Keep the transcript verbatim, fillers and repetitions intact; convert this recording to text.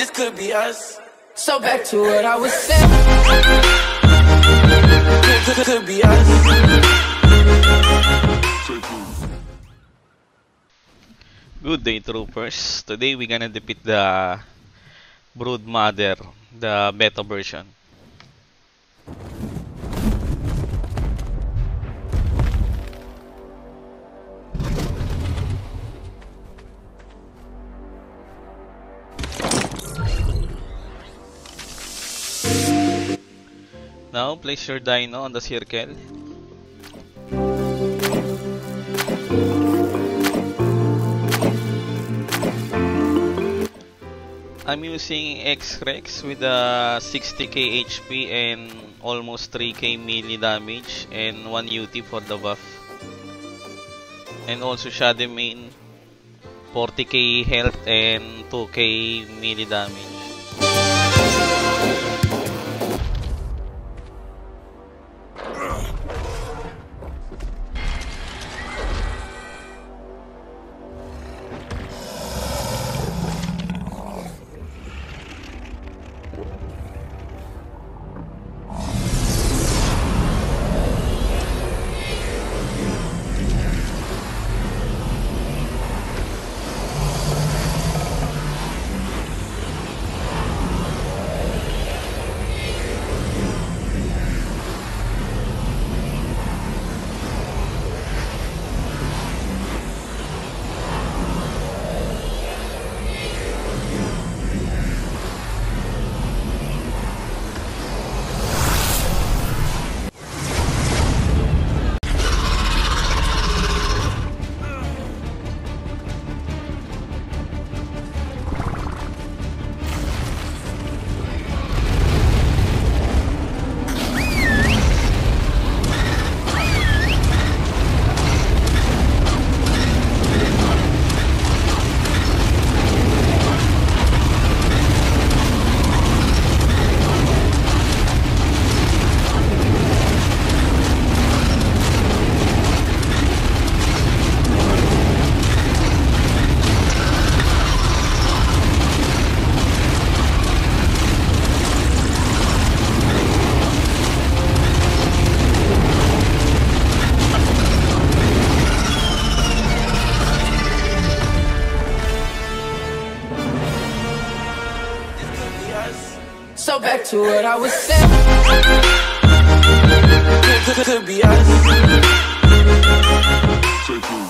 this could be us. So back to what I was saying. This could be us. Good day, troopers. Today we're gonna defeat the Broodmother, the beta version. Now, place your dino on the circle. I'm using X-Rex with a sixty K H P and almost three K melee damage and one U T for the buff. And also Shadowmane, forty K health and two K melee damage. So back to what I was saying. This could be us.